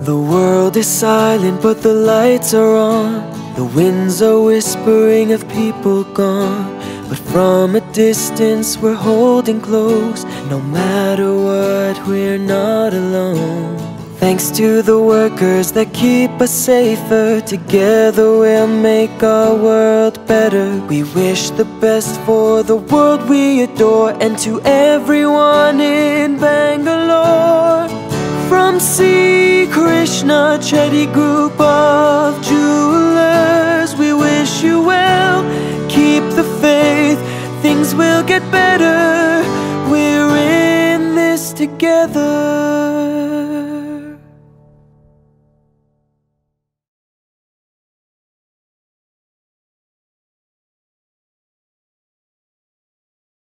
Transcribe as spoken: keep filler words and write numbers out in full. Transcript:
The world is silent, but the lights are on. The winds are whispering of people gone, but from a distance we're holding close. No matter what, we're not alone. Thanks to the workers that keep us safer, together we'll make our world better. We wish the best for the world we adore, and to everyone in Bangalore. From C. Krishna Chetty Group of Jewelers, we wish you well. Keep the faith, things will get better. We're in this together.